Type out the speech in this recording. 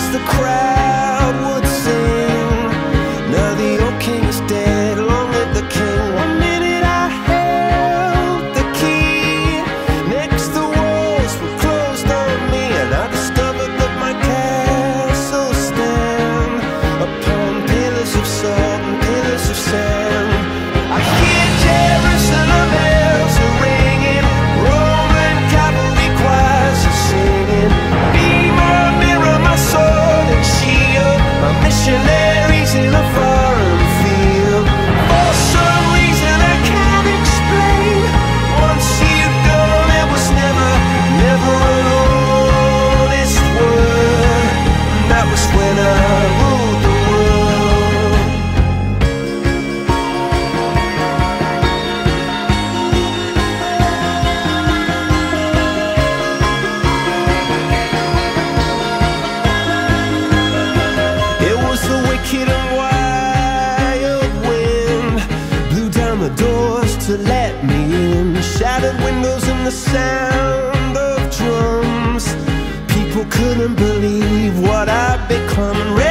as the crowd would sing. Now the old king is dead, long live the king. One minute I held the key, next the walls were closed on me, and I discovered that my castle stand upon pillars of salt and pillars of sand. I hear Jerusalem bells are ringing, Roman cavalry choirs are singing. Be my mirror, my sword and shield, my missionaries in a foreign field. For some reason I can't explain, once you've gone it was never, never an honest word. And that was when I ruled the world. It was the wicked and wild wind, blew down the doors to let me in, shattered windows and the sound of drums. People couldn't believe what I'd become, and